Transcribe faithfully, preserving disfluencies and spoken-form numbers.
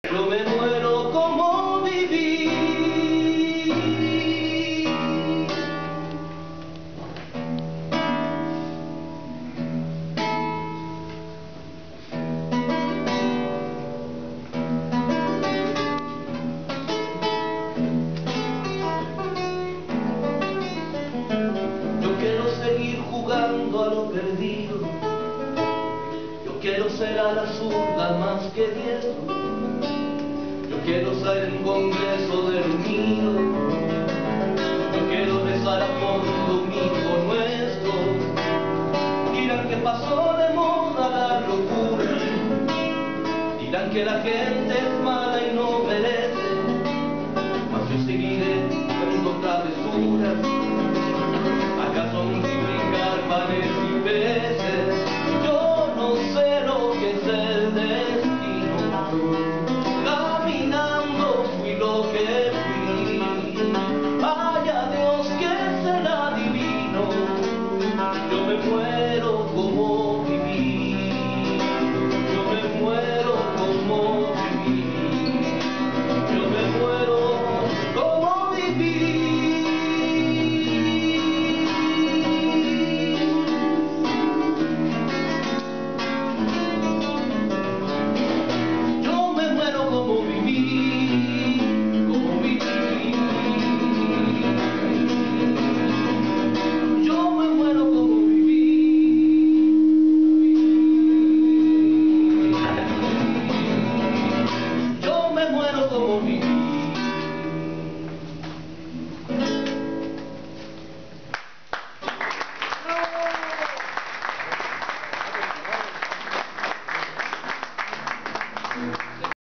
Yo me muero como viví. Yo quiero seguir jugando a lo perdido. Yo quiero ser a la zurda más que diestro. Yo quiero ser un congreso del unido. Yo quiero rezar a fondo un hijo nuestro. Dirán que pasó de moda la locura. Dirán que la gente es